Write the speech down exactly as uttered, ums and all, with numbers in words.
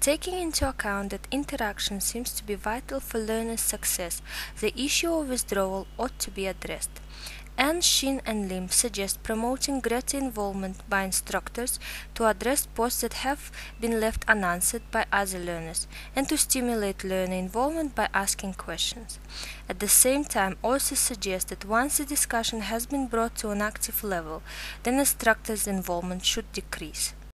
Taking into account that interaction seems to be vital for learners' success, the issue of withdrawal ought to be addressed. Anne, Shin, and Lim suggest promoting greater involvement by instructors to address posts that have been left unanswered by other learners, and to stimulate learner involvement by asking questions. At the same time, authors suggest that once the discussion has been brought to an active level, then instructors' involvement should decrease.